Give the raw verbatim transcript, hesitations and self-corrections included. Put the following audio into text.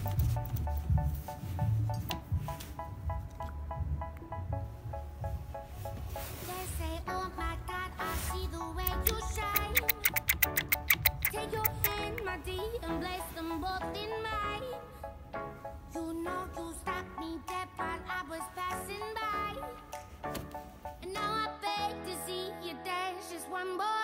They say, oh my God, I see the way you shine. Take your hand, my dear, and place them both in mine. You know you stopped me dead while I was passing by. And now I beg to see you dance just one more